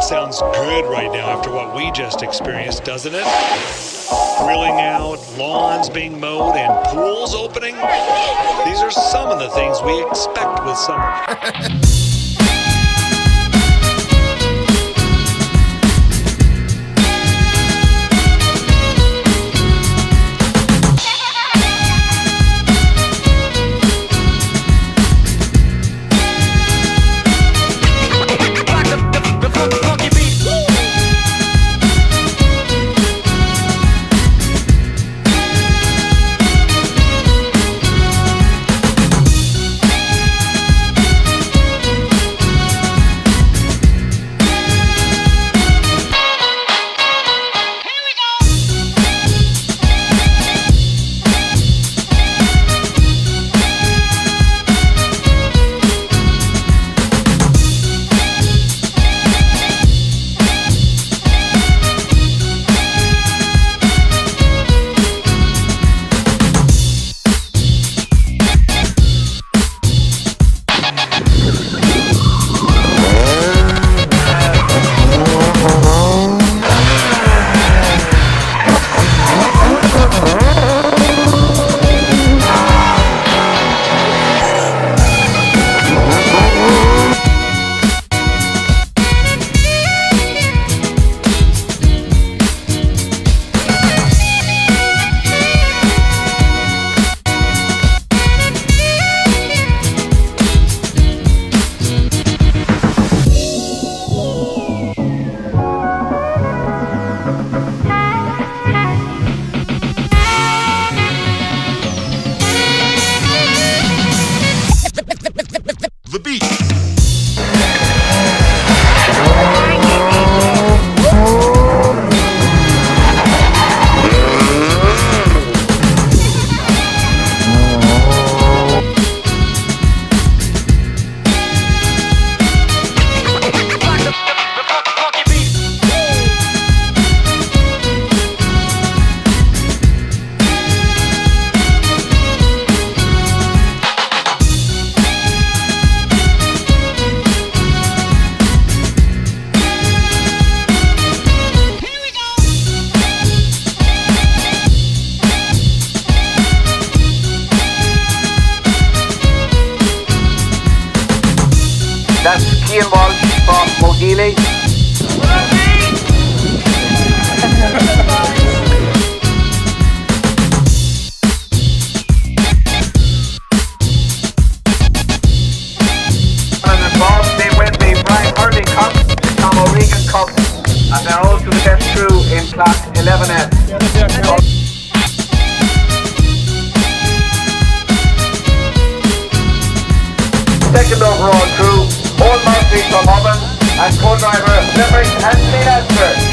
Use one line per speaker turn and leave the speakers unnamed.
sounds good right now after what we just experienced, doesn't it? Grilling out, lawns being mowed, and pools opening. These are some of the things we expect with summer.
The beat.
That's Cian Walsh from Mogeely. They win the Brian Hurley Cup, the Tom O'Regan Cup, and they're also the best crew in Class 11S. Second overall crew, Paul Murphy from Hubbins, and co-driver Limerick and St. Esther.